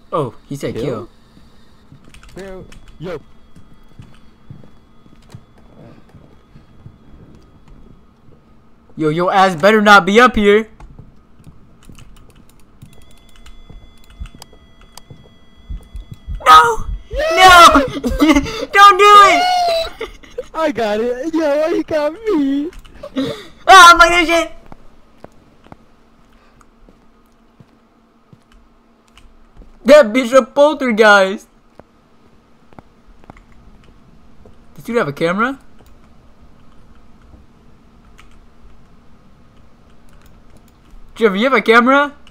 Oh, he said kill. Yo. Yo, your ass better not be up here. No! No! Don't do it! I got it. Yo, he got me. Oh my god, shit! That bitch a poltergeist. Does dude have a camera? Trevor, you have a camera?